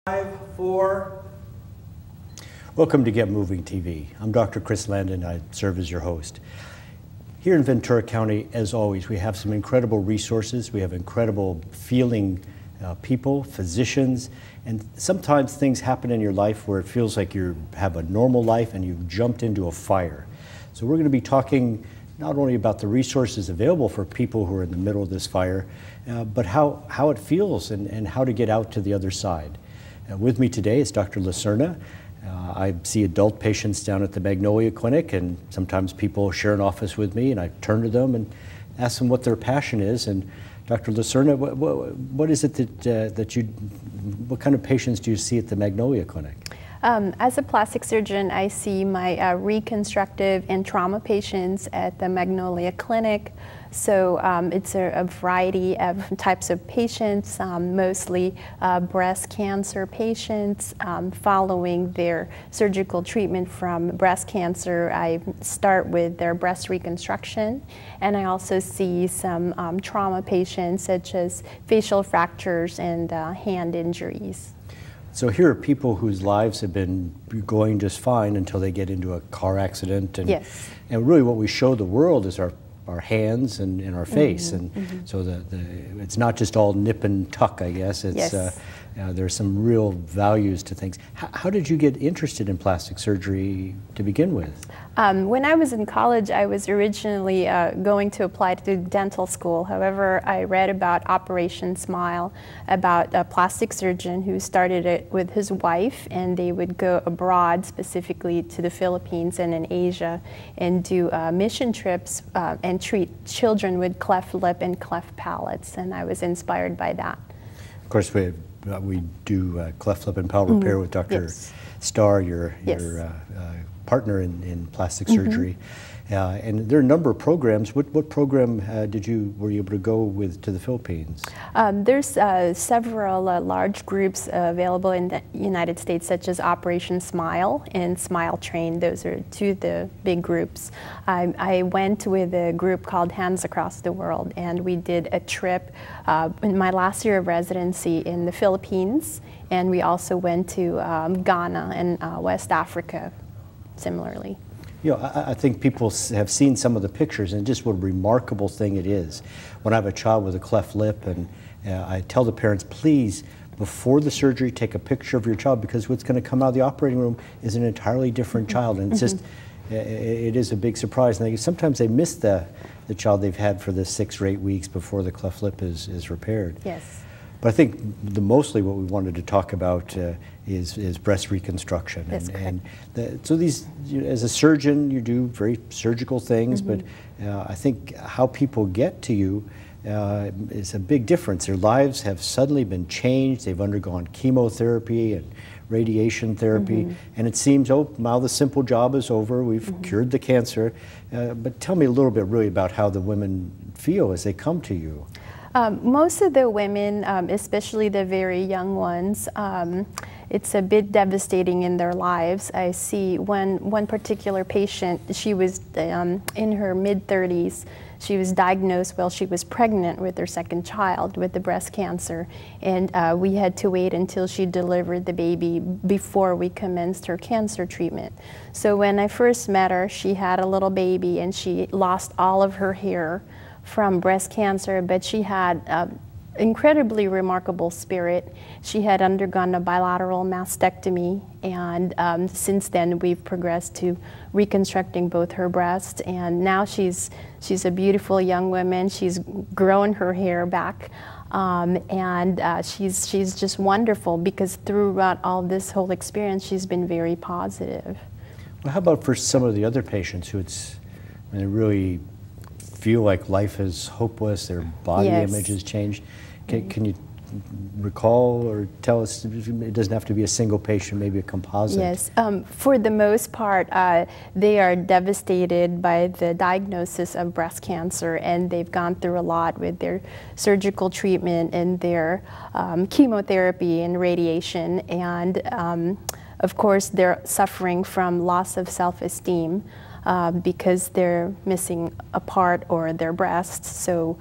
5, 4. Welcome to Get Moving TV. I'm Dr. Chris Landon. I serve as your host. Here in Ventura County, as always, we have some incredible resources. We have incredible feeling people, physicians, and sometimes things happen in your life where it feels like you have a normal life and you've jumped into a fire. So we're going to be talking not only about the resources available for people who are in the middle of this fire, but how it feels and how to get out to the other side. With me today is Dr. Lacerna. I see adult patients down at the Magnolia Clinic, and sometimes people share an office with me, and I turn to them and ask them what their passion is. And Dr. Lacerna, what is it what kind of patients do you see at the Magnolia Clinic? As a plastic surgeon, I see my reconstructive and trauma patients at the Magnolia Clinic. So it's a variety of types of patients, mostly breast cancer patients. Following their surgical treatment from breast cancer, I start with their breast reconstruction, and I also see some trauma patients such as facial fractures and hand injuries. So here are people whose lives have been going just fine until they get into a car accident. And, yes. And really what we show the world is our hands and our face. So it's not just all nip and tuck, I guess. It's, yes. There's some real values to things. How did you get interested in plastic surgery to begin with? When I was in college, I was originally going to apply to dental school. However, I read about Operation Smile, about a plastic surgeon who started it with his wife, and they would go abroad, specifically to the Philippines and in Asia, and do mission trips and treat children with cleft lip and cleft palates, and I was inspired by that. Of course, we do cleft lip and palate repair with Dr. Yes. Starr, your partner in plastic surgery. And there are a number of programs. What program were you able to go with to the Philippines? There's several large groups available in the United States, such as Operation Smile and Smile Train. Those are two of the big groups. I went with a group called Hands Across the World, and we did a trip in my last year of residency in the Philippines, and we also went to Ghana and West Africa, similarly. You know, I think people have seen some of the pictures and just what a remarkable thing it is. When I have a child with a cleft lip, and I tell the parents, please, before the surgery, take a picture of your child, because what's going to come out of the operating room is an entirely different child. And it's just, it is a big surprise. And sometimes they miss the child they've had for the 6 or 8 weeks before the cleft lip is repaired. Yes. But I think mostly what we wanted to talk about is breast reconstruction. That's correct. So these, as a surgeon, you do very surgical things, but I think how people get to you is a big difference. Their lives have suddenly been changed. They've undergone chemotherapy and radiation therapy, and it seems, oh, now the simple job is over. We've cured the cancer. But tell me a little bit really about how the women feel as they come to you. Most of the women, especially the very young ones, it's a bit devastating in their lives. I see one particular patient, she was in her mid-30s. She was diagnosed while she was pregnant with her second child with the breast cancer, and we had to wait until she delivered the baby before we commenced her cancer treatment. So when I first met her, she had a little baby and she lost all of her hair from breast cancer, but she had incredibly remarkable spirit. She had undergone a bilateral mastectomy, and since then we've progressed to reconstructing both her breasts, and now she's a beautiful young woman. She's grown her hair back, and she's just wonderful, because throughout all this whole experience she's been very positive. Well, how about for some of the other patients who they really feel like life is hopeless, their body image has changed? Can you recall or tell us, it doesn't have to be a single patient, maybe a composite? Yes, for the most part, they are devastated by the diagnosis of breast cancer, and they've gone through a lot with their surgical treatment and their chemotherapy and radiation, and of course they're suffering from loss of self-esteem because they're missing a part or their breasts. So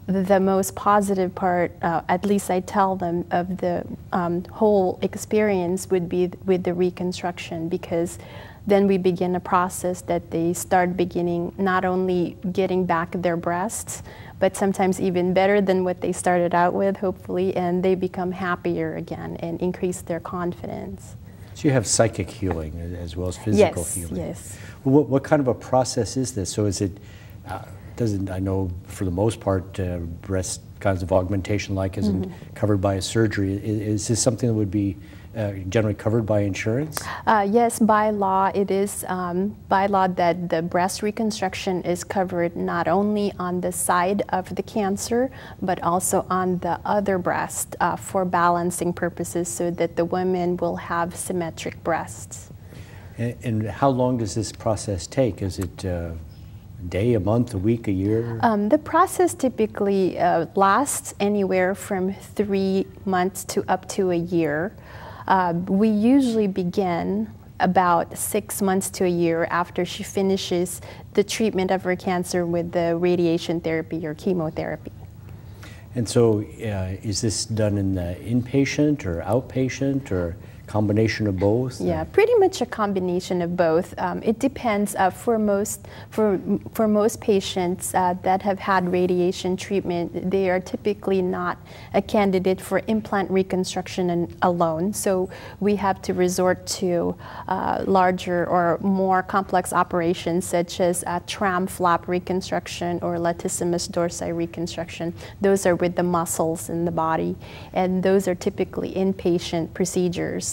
the most positive part, at least I tell them, of the whole experience would be with the reconstruction, because then we begin a process that they start beginning not only getting back their breasts, but sometimes even better than what they started out with, hopefully, and they become happier again and increase their confidence. So you have psychic healing as well as physical healing. Yes. Well, what kind of a process is this? So is it, I know for the most part, breast kinds of augmentation like isn't covered by a surgery. Is this something that would be generally covered by insurance? Yes, by law, it is by law that the breast reconstruction is covered not only on the side of the cancer, but also on the other breast for balancing purposes, so that the women will have symmetric breasts. And how long does this process take? Is it a day, a month, a week, a year? The process typically lasts anywhere from 3 months to up to a year. We usually begin about 6 months to a year after she finishes the treatment of her cancer with the radiation therapy or chemotherapy. And so is this done in the inpatient or outpatient or combination of both? Yeah, pretty much a combination of both. It depends. For most patients that have had radiation treatment, they are typically not a candidate for implant reconstruction alone. So we have to resort to larger or more complex operations, such as tram flap reconstruction or latissimus dorsi reconstruction. Those are with the muscles in the body, and those are typically inpatient procedures.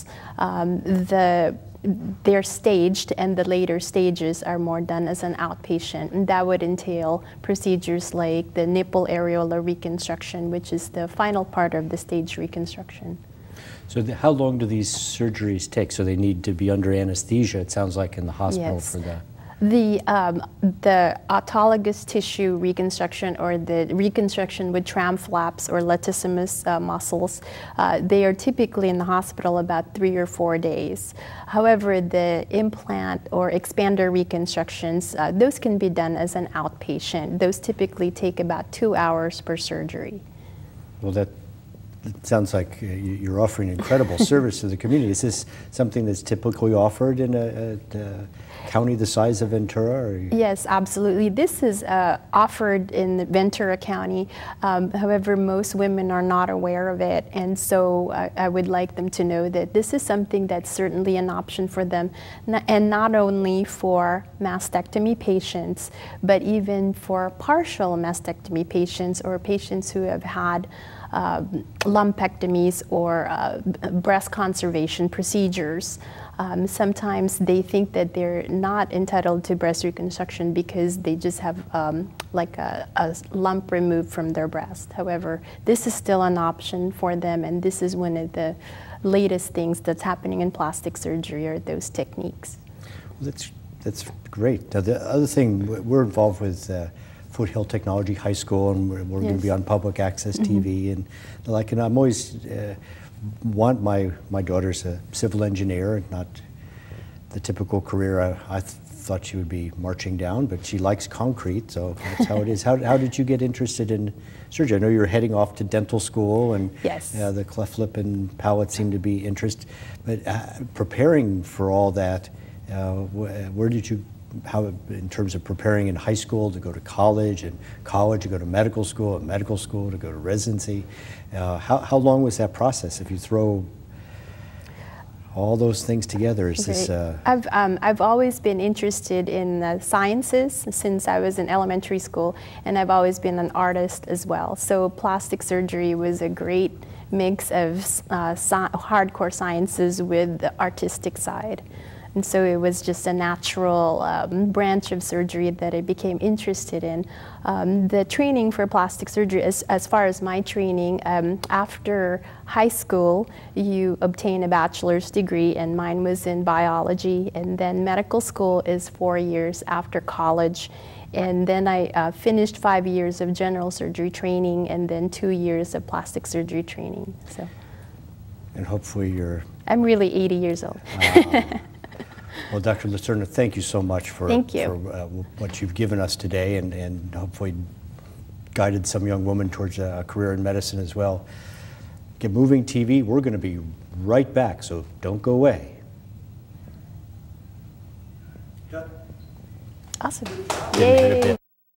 They're staged, and the later stages are more done as an outpatient, and that would entail procedures like the nipple areola reconstruction, which is the final part of the stage reconstruction. So how long do these surgeries take? So they need to be under anesthesia, it sounds like, in the hospital. Yes. For that. The autologous tissue reconstruction, or the reconstruction with tram flaps or latissimus muscles, they are typically in the hospital about 3 or 4 days. However, the implant or expander reconstructions, those can be done as an outpatient. Those typically take about 2 hours per surgery. Well, that sounds like you're offering incredible service to the community. Is this something that's typically offered in a county the size of Ventura? Or? Yes, absolutely. This is offered in Ventura County. However, most women are not aware of it, and so I would like them to know that this is something that's certainly an option for them, and not only for mastectomy patients, but even for partial mastectomy patients or patients who have had lumpectomies or breast conservation procedures. Sometimes they think that they're not entitled to breast reconstruction because they just have like a lump removed from their breast. However, this is still an option for them, and this is one of the latest things that's happening in plastic surgery, are those techniques. Well, that's great. Now, the other thing, we're involved with Foothill Technology High School, and we're going to be on public access TV, and like, and I'm always want my daughter's a civil engineer, not the typical career I thought she would be marching down, but she likes concrete, so that's how it is. How did you get interested in surgery? I know you were heading off to dental school, and yes, the cleft lip and palate seemed to be interest, but preparing for all that, where did you, how, in terms of preparing in high school to go to college, and college to go to medical school, and medical school to go to residency, how long was that process? If you throw all those things together, is this? I've always been interested in sciences since I was in elementary school, and I've always been an artist as well. So plastic surgery was a great mix of hardcore sciences with the artistic side. And so it was just a natural branch of surgery that I became interested in. The training for plastic surgery, as far as my training, after high school, you obtain a bachelor's degree, and mine was in biology. And then medical school is 4 years after college. And then I finished 5 years of general surgery training, and then 2 years of plastic surgery training. So. And hopefully you're... I'm really 80 years old. Well, Dr. Lacerna, thank you so much for, thank you. for what you've given us today, and hopefully guided some young woman towards a career in medicine as well. Get Moving TV, we're going to be right back, so don't go away. Awesome. Didn't hit a Yay. bit.